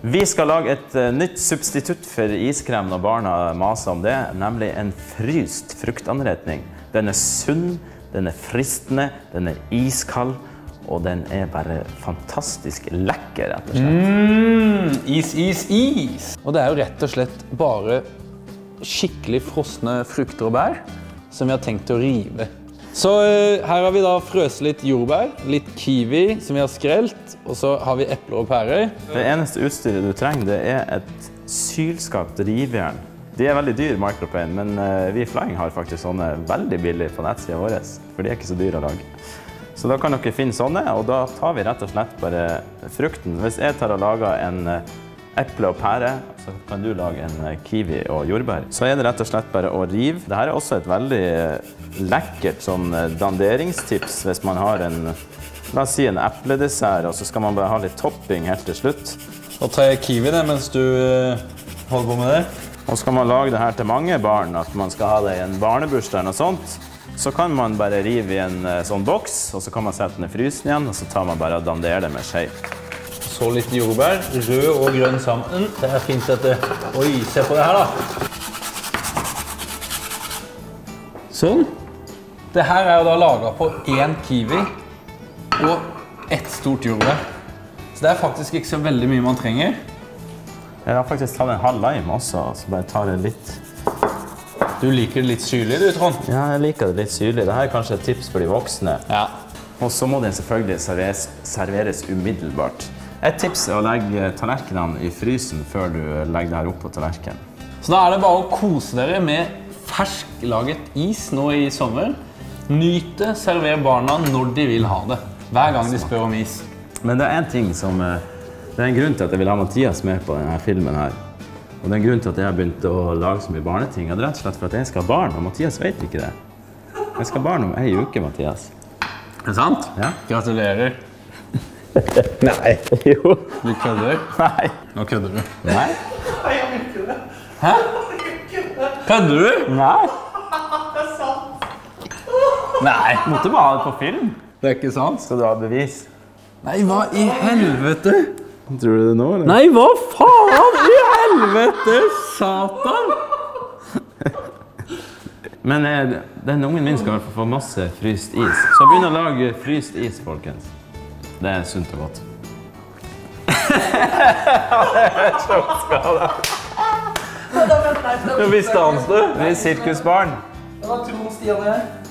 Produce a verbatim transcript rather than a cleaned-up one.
Vi skal lage et uh, nytt substitutt for iskrem når barna maser om det, nemlig en fryst fruktanretning. Den er sunn, den er fristende, den er iskald, og den er bare fantastisk lekker, rett og slett. Mm, is, is, is! Og det er jo rett og slett bare skikkelig frosne frukter og bær som vi har tenkt å rive. Så uh, her har vi da frøst litt jordbær, litt kiwi som vi har skrelt, og så har vi epler og pærer. Det eneste utstyret du trenger, det er et sylskapt rivjern. De er veldig dyr, Micropain, men uh, vi i Flying har faktisk sånne veldig billige på nettsiden vår, for de er ikke så dyre å lage. Så da kan dere finne sånne, og da tar vi rett og slett bare frukten. Hvis jeg tar og lager en uh, eple og pære, så kan du lage en uh, kiwi og jordbær. Så er det rett og slett bare å rive. Dette er også et veldig uh, lekkert sånn uh, danderingstips hvis man har en, la oss si en epledessert, og så skal man bare ha litt topping helt til slutt. Og tar jeg kiwi det mens du uh, holder på med det. Og skal man lage det her til mange barn, at man skal ha det i en barnebursdag eller noe sånt, så kan man bare rive i en uh, sånn boks, og så kan man sette den i frysen igjen, og så tar man bare og danderer det med skje. Så litt jordbær, rød og grønn sammen. Det her finnes dette. Oi, se på det her da. Sånn. Det her er jo da laget på en kiwi og ett stort jordbær. Så det er faktisk ikke så veldig mye man trenger. Jeg har faktisk tatt en halv lime også, så bare tar det litt. Du liker det litt syrlig, du, Trond? Ja, jeg liker det litt syrlig. Dette er kanskje et tips for de voksne. Ja. Og så må den selvfølgelig serveres, serveres umiddelbart. Et tips er å legge tallerkenene i frysen før du legger det her opp på tallerken. Så da er det bare å kose dere med fersklaget is nå i sommer. Nyte, server barna når de vil ha det. Hver gang de spør om is. Men det er en ting som... Det er en grunn til at jeg vil ha Mathias med på denne filmen her. Og det er en grunn til at jeg har begynt å lage så mye barneting. Det er rett og slett for at jeg skal ha barn, og Mathias vet ikke det. Jeg skal ha barn om en uke, Mathias. Er det sant? Ja. Gratulerer. Nei. Jo. Du kødder? Nei. Nå kødder du. Nei. Nei, jeg vil ikke det. Hæ? Kødder du? Nei. Det er sant. Nei. Måtte bare ha det på film. Det er ikke sant. Skal du ha bevis? Nei, hva i helvete? Tror du det nå, eller? Nei, hva faen i helvete, satan! Men eh, den ungen min skal i hvert fall få masse fryst is. Så begynn å lage fryst is, folkens. Det er sunt og godt. Ja, det er sjokkskala. Nå visste han det. Vi er sirkusbarn. Det var Trond Stian her.